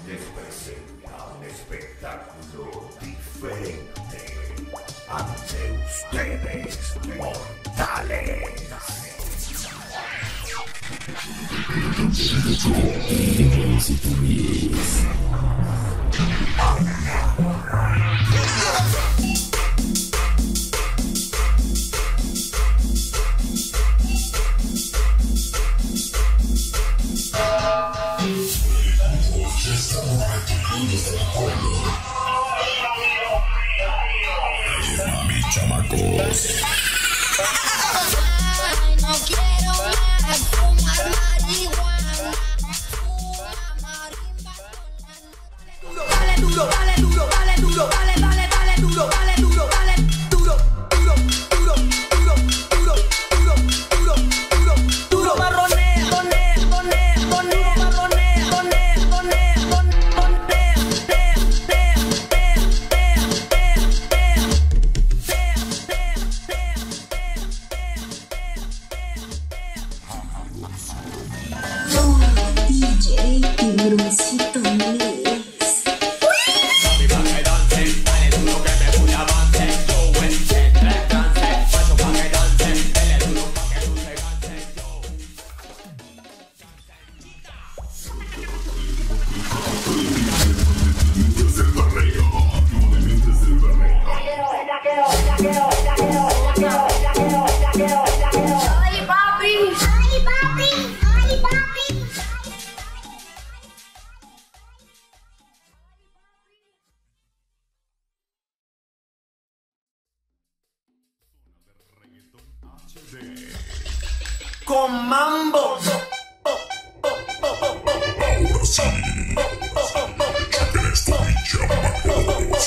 les presenta un espectáculo diferente ante ustedes, mortales. Chamacos. Ay, no quiero más fumar marihuana. Dale duro, dale duro, dale duro, dale, dale, dale duro, dale duro, dale duro, duro, duro, duro, duro, duro, duro, duro, duro, marronea, bonea, bonea, bonea, marronea, bonea, bonea, bonea, DJ Tiburoncito mix. ay papi, ay papi, ay papi. Con mambo. Ahora sí. Esto mi chamacos.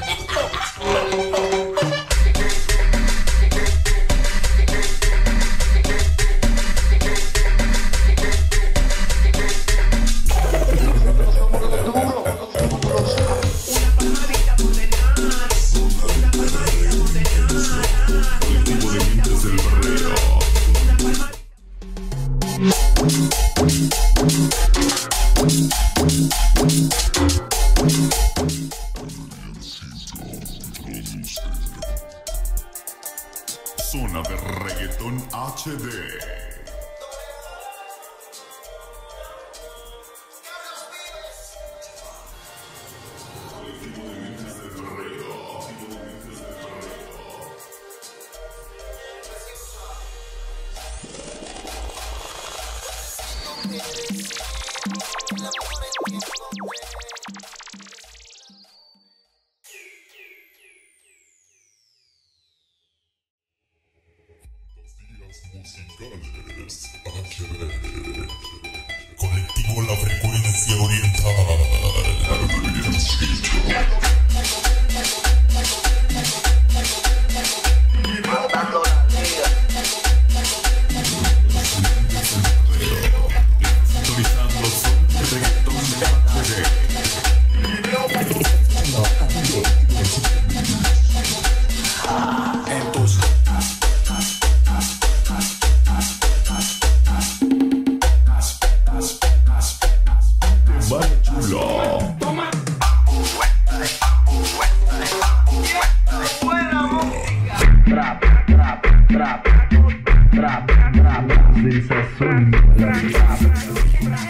Colectivo de mentes del Perreo. Zona de reggaetón HD. Colectivo de mentes del Perreo. Musicales HD. Colectivo La Frecuencia Oriental. Matando la vida. Sintonizando son de reggaetón HD. En tus Vaya chula. toma. Trap, trap, trap, trap, trap. Sensación. Trap.